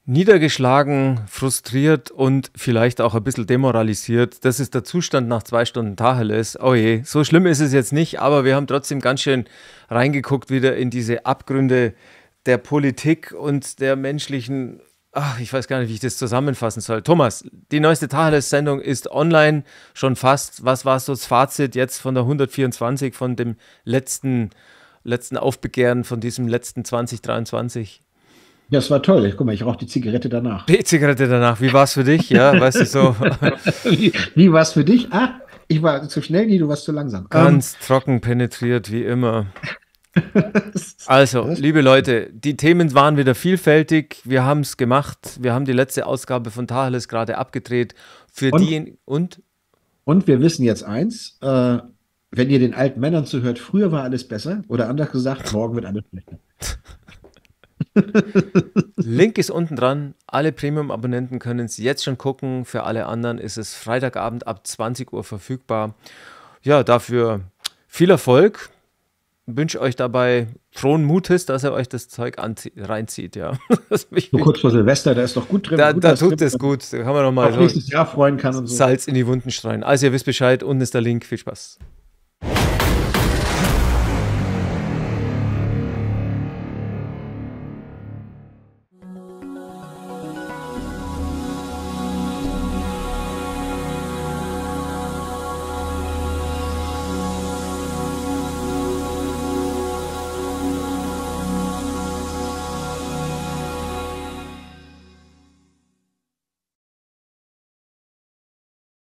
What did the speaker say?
Niedergeschlagen, frustriert und vielleicht auch ein bisschen demoralisiert. Das ist der Zustand nach 2 Stunden Tacheles. Oh je, so schlimm ist es jetzt nicht, aber wir haben trotzdem ganz schön reingeguckt wieder in diese Abgründe der Politik und der menschlichen. Ach, ich weiß gar nicht, wie ich das zusammenfassen soll. Thomas, die neueste Tacheles-Sendung ist online schon fast. Was war so das Fazit jetzt von der 124, von dem letzten Aufbegehren, von diesem letzten 2023? Ja, es war toll. Guck mal, ich rauche die Zigarette danach. Die Zigarette danach, wie war es für dich? Ja, weißt du, so Wie war es für dich? Ah, ich war zu schnell, nee, du warst zu langsam. ganz trocken penetriert, wie immer. Also, Das, liebe Leute, die Themen waren wieder vielfältig. Wir haben es gemacht. Wir haben die letzte Ausgabe von Tacheles gerade abgedreht. Für und, die und und wir wissen jetzt eins, wenn ihr den alten Männern zuhört, früher war alles besser oder anders gesagt, morgen wird alles schlechter. Link ist unten dran. Alle Premium-Abonnenten können es jetzt schon gucken. Für alle anderen ist es Freitagabend ab 20 Uhr verfügbar. Ja, dafür viel Erfolg. Wünsche euch dabei frohen Mutes, dass ihr euch das Zeug reinzieht. Ja. So kurz vor Silvester, da ist doch gut drin. Da Was tut drin, es gut. Da kann man noch mal auf so nächstes Jahr freuen kann und so. Salz in die Wunden streuen. Also ihr wisst Bescheid, unten ist der Link. Viel Spaß.